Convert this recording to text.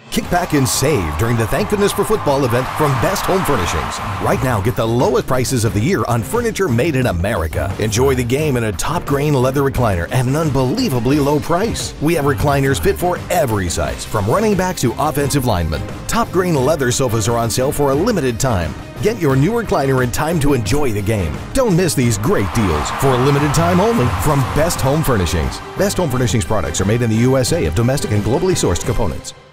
Kick back and save during the Thank Goodness for Football event from Best Home Furnishings. Right now, get the lowest prices of the year on furniture made in America. Enjoy the game in a top grain leather recliner at an unbelievably low price. We have recliners fit for every size, from running backs to offensive linemen. Top grain leather sofas are on sale for a limited time. Get your new recliner in time to enjoy the game. Don't miss these great deals for a limited time only from Best Home Furnishings. Best Home Furnishings products are made in the USA of domestic and globally sourced components.